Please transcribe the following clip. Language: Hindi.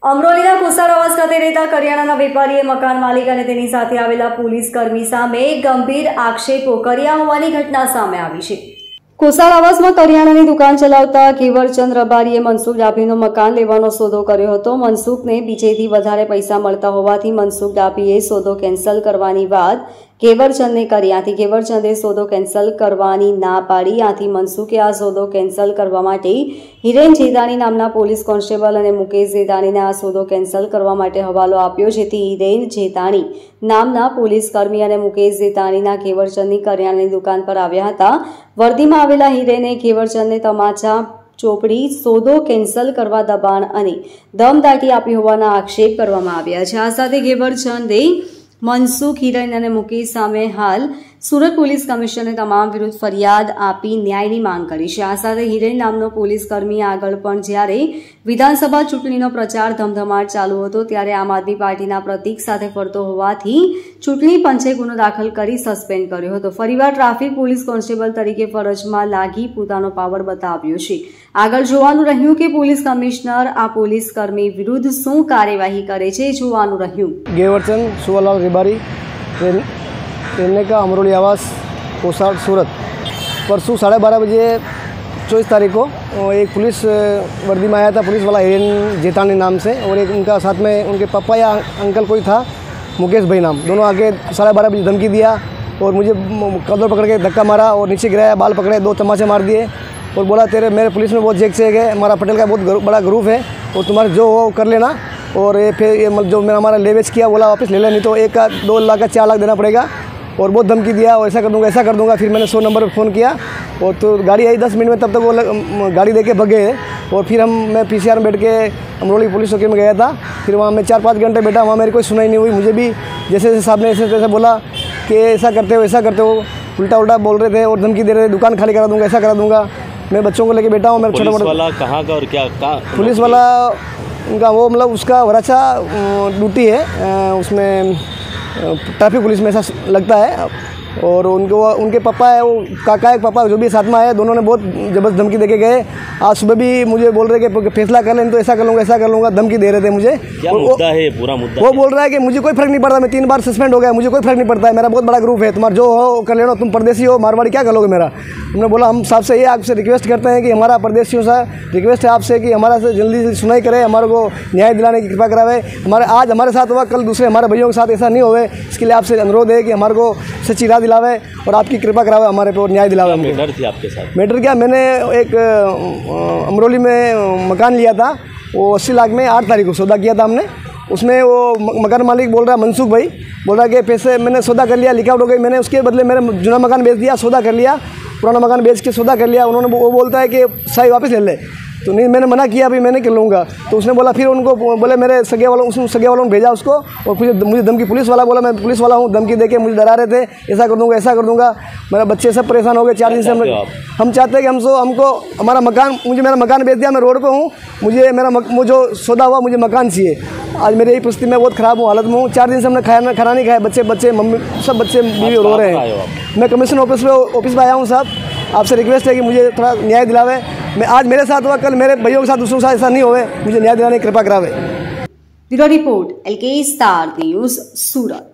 અમરોલીના કુસારાવાસ ખાતે રહેતા કરિયાણાના વેપારીએ મકાન માલિક અને તેની સાથે આવેલા પોલીસ કર્મી સામે ગંભીર આક્ષેપો કર્યા હોવાની ઘટના સામે આવી છે। કુસારાવાસમાં કરિયાણાની દુકાન ચલાવતા કેવરચંદ રબારીએ મનસુખ ડાભીનો મકાન લેવાનો સોદો કર્યો હતો। મનસુખને બીજેથી વધારે પૈસા મળતા હોવાથી મનસુખ ડાભીએ સોદો કેન્સલ કરવાની વાત કેવરચંદને કરી। આથી કેવરચંદે સોદો કેન્સલ કરવાની ના પાડી। આથી મનસુખે આ સોદો કેન્સલ કરવા માટે હિરેન જેતાણી નામના પોલીસ કોન્સ્ટેબલ અને મુકેશ જેતાણીને આ સોદો કેન્સલ કરવા માટે હવાલો આપ્યો, જેથી હિરેન જેતાણી નામના પોલીસ કર્મી અને મુકેશ જેતાણીના કેવરચંદની કરિયાણાની દુકાન પર આવ્યા હતા। વર્દીમાં આવેલા હિરેને કેવરચંદને તમાચા ચોપડી સોદો કેન્સલ કરવા દબાણ અને દમદાટી આપી હોવાના આક્ષેપ કરવામાં આવ્યા છે। આ સાથે કેવરચંદે મનસુખ, હિરેન અને મુકેશ સામે હાલ સુરત પોલીસ કમિશનરે તમામ વિરુદ્ધ ફરિયાદ આપી ન્યાયની માંગ કરી છે। આ સાથે હિરેન નામનો પોલીસ કર્મી આગળ પણ જ્યારે વિધાનસભા ચૂંટણીનો પ્રચાર ધમધમાટ ચાલુ હતો ત્યારે આમ આદમી પાર્ટીના પ્રતીક સાથે ફરતો હોવાથી ચૂંટણી પંચે ગુનો દાખલ કરી સસ્પેન્ડ કર્યો હતો। ફરીવાર ટ્રાફિક પોલીસ કોન્સ્ટેબલ તરીકે ફરજમાં લાગી પોતાનો પાવર બતાવ્યો છે। આગળ જોવાનું રહ્યું કે પોલીસ કમિશનર આ પોલીસ કર્મી વિરુદ્ધ શું કાર્યવાही કરે છે, જોવાનું રહ્યું। केवरचंद सुवरलाल रिबारी रहने का अमरोली आवास कोसाड़ सूरत। परसों 12:30 बजे 24 तारीख को एक पुलिस वर्दी में आया था, पुलिस वाला हिरेन जेतानी नाम से, और एक उनका साथ में उनके पापा या अंकल कोई था, मुकेश भाई नाम। दोनों आके 12:30 बजे धमकी दिया और मुझे कदर पकड़ के धक्का मारा और नीचे गिराया, बाल पकड़े, 2 तमाचे मार दिए और बोला मेरे पुलिस में बहुत चेक है, हमारा पटेल का बहुत बड़ा ग्रुप है और तुम्हारे जो हो कर लेना। और ये फिर ये जो मेरा हमारा लेवेज किया बोला वापस ले ले, नहीं तो 1 का 2 लाख का 4 लाख देना पड़ेगा, और बहुत धमकी दिया और ऐसा कर दूंगा ऐसा कर दूंगा। फिर मैंने 100 नंबर पर फ़ोन किया और तो गाड़ी आई 10 मिनट में, तब तक वो गाड़ी दे के भगे। और फिर मैं PCR में बैठ के अमरोली पुलिस चौकी में गया था। फिर वहाँ मैं 4-5 घंटे बैठा, वहाँ मेरी कोई सुनाई नहीं हुई। मुझे भी जैसे जैसे साहब ने ऐसे बोला कि ऐसा करते हो, उल्टा बोल रहे थे और धमकी दे रहे थे, दुकान खाली करा दूंगा, ऐसा करा दूंगा। मैं बच्चों को लेके बैठा हूँ। मेरा पुलिस वाला कहाँ का और क्या पुलिस वाला उनका वो मतलब उसका वराचा ड्यूटी है, उसमें ट्रैफिक पुलिस में ऐसा लगता है। और उनके पापा है, वो काका एक पापा जो भी साथ में आए, दोनों ने बहुत जबरदस्त धमकी देके गए। आज सुबह भी मुझे बोल रहे कि फैसला कर लें तो ऐसा कर लूँगा, धमकी दे रहे थे मुझे। क्या मुद्दा है पूरा मुद्दा? वो बोल रहा है कि मुझे कोई फर्क नहीं पड़ता, मैं 3 बार सस्पेंड हो गया, मुझे कोई फर्क नहीं पड़ता है, मेरा बहुत बड़ा ग्रुप है, तुम्हारा जो हो कर लेना, तुम परदेसी हो मारवाड़ी क्या करोगे मेरा। हमने बोला हम साहब से ये आपसे रिक्वेस्ट करते हैं कि हमारा परदेशियों से रिक्वेस्ट है आपसे कि हमारा से जल्दी सुनाई करे, हमारे को न्याय दिलाने की कृपा करावे। आज हमारे साथ हुआ, कल दूसरे हमारे भैयों के साथ ऐसा नहीं होवे, इसके लिए आपसे अनुरोध है कि हमारे को सच्ची राह दिलावे और आपकी कृपा करावे, हमारे पे और न्याय दिलावे। मैटर थी आपके साथ? मैटर क्या, मैंने एक अमरोली में मकान लिया था, वो 80 लाख में 8 तारीख को सौदा किया था हमने। उसमें वो मकान मालिक बोल रहा मनसुख भाई बोल रहा कि पैसे मैंने सौदा कर लिया, लिख आउट हो गई, मैंने उसके बदले मेरा जुना मकान बेच दिया, सौदा कर लिया, पुराना मकान बेच के सौदा कर लिया। उन्होंने वो बोलता है कि सही वापस ले ले, तो नहीं मैंने मना किया, अभी मैंने कर लूँगा। तो उसने बोला, फिर उनको बोले मेरे सगे वालों ने भेजा उसको, और फिर मुझे धमकी, पुलिस वाला बोला मैं पुलिस वाला हूँ, धमकी देके मुझे डरा रहे थे, ऐसा कर दूंगा। मेरे बच्चे सब परेशान हो गए 4 दिन से। हम चाहते हैं कि हमको हमारा मकान, मुझे मेरा मकान बेच दिया, मैं रोड पे हूँ, मुझे मुझे जो सौदा हुआ मुझे मकान चाहिए। आज मेरी यही परिस्थिति में बहुत ख़राब हूँ, हालत में हूँ। 4 दिन से हमने खाना नहीं खाया, बच्चे मम्मी सब बच्चे बीवी रो रहे हैं। मैं कमिश्नर ऑफिस में आया हूँ साहब, आपसे रिक्वेस्ट है कि मुझे थोड़ा न्याय दिलावे। मैं आज मेरे साथ हुआ, कल मेरे भाइयों के साथ, दूसरों के साथ ऐसा नहीं होवे, मुझे न्याय दिलाने की कृपा करावे। Bureau report LK star news सूरत।